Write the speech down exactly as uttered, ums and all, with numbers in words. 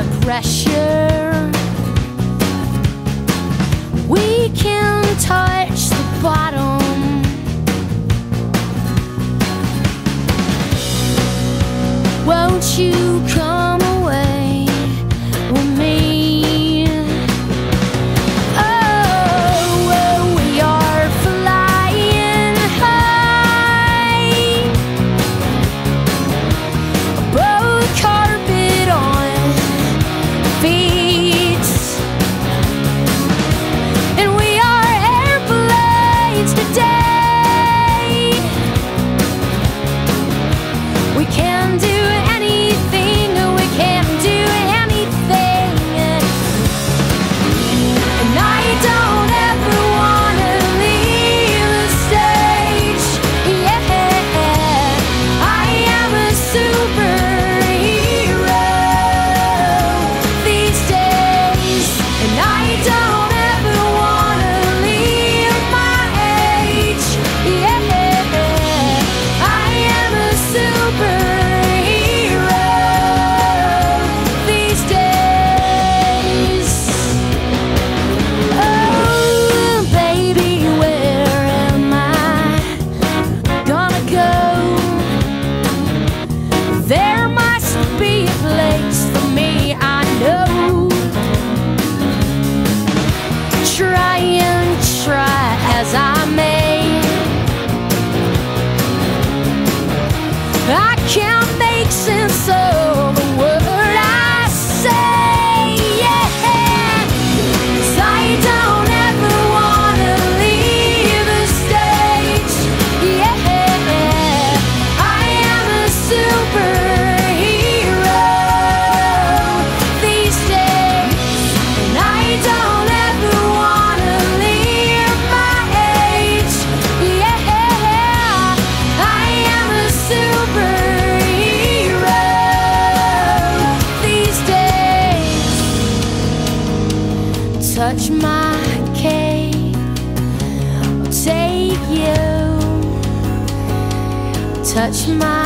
the pressure. We can touch the bottom. Won't you come away with me? Oh, well, we are flying high, both carpet on feet, and we are airplanes today. We can do I can't make sense of a word I say, yeah. 'Cause I don't ever wanna leave the stage, yeah. I am a superhero these days, and I don't ever wanna leave my age, yeah. I am a super touch my cape, I'll take you. Touch my